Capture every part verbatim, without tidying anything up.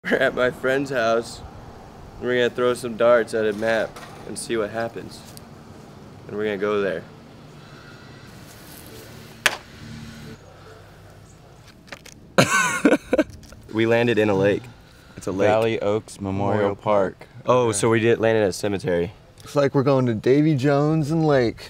We're at my friend's house. We're gonna throw some darts at a map and see what happens. And we're gonna go there. We landed in a lake. It's a lake. Valley Oaks Memorial, Memorial Park. Park. Oh, so we did land in a cemetery. Looks like we're going to Davy Jones and Lake.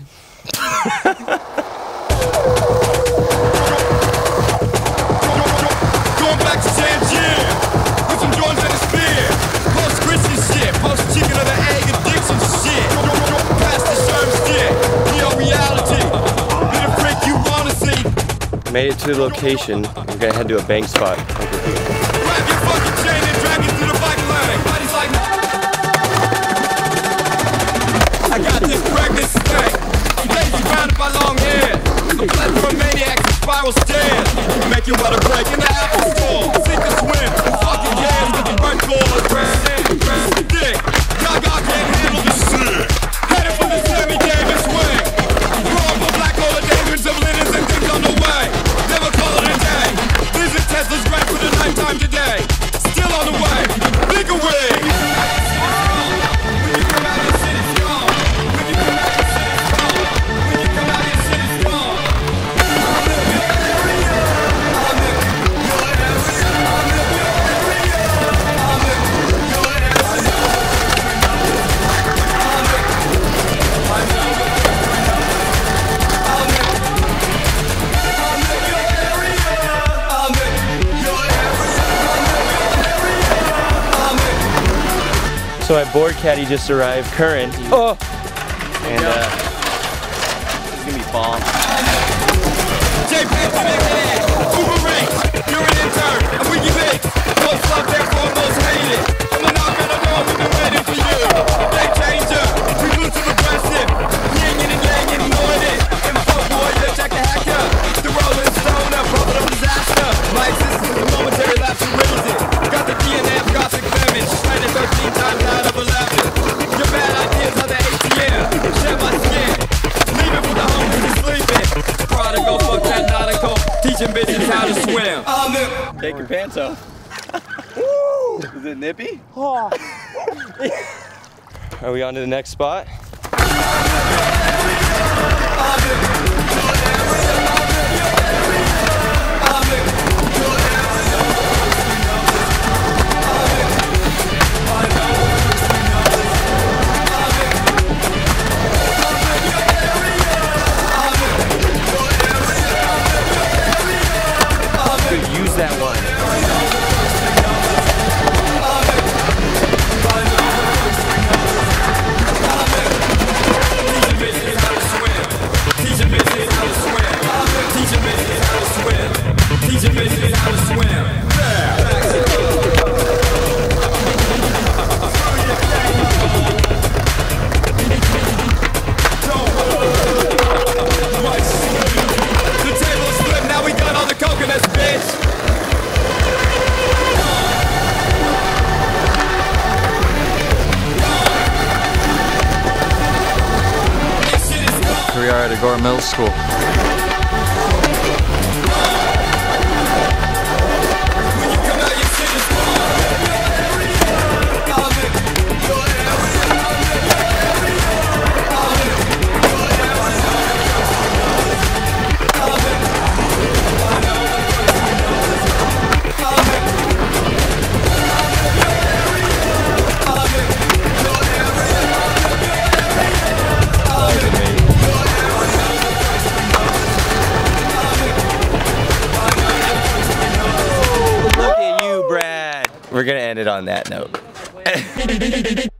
Going back to Tangier with some joints and a spear. Post-Christian shit, post-chicken of the egg addiction shit. Past the serve shit, neo-reality. Be the freak you wanna see. Made it to the location. We're gonna head to a bank spot over here. Grab your fucking chain and drag it through the bike lane. Body's like, I got this pregnancy thing. I'm lazy, surrounded by long hair. I'm blessed from maniacs and spiral stairs. Make you wanna break in the apple store. Sink or swim, fucking gas with the burnt board. Grab the dick, Gaga can't handle this shit. Headed for the semi-David swing. Growing for black hole of dangerous of linens and things on the way. Never call it a day. Visit Tesla's right for the nighttime today. Still on the way, bigger wig. So my board caddy just arrived, Curran. Oh! And uh, it's gonna be bomb. Jay Panther, Uber Ranks, you're an intern, and we give it. Most love, therefore most hated. I'm a knock on the door, we've been waiting for you. Game changer, we move to aggressive. Yinging and yanging, ignoring it. Info boy, let's check the hacker. The rolling stone, a prophet of disaster. My existence is a momentary lapse in reason. Got the D N A of gothic damage. Stranded thirteen times out of eleven. Your bad ideas are the A T M. Share my skin. Leave it for the homies who's sleeping. Prodigal, fuck that nautical. Teaching bitches how to swim. Take your pants off. Woo! Is it nippy? Oh. Are we on to the next spot? Use that one. The table's flipped, now we got all the coconuts, bitch. We are at a Gore Middle School. We're gonna end it on that note.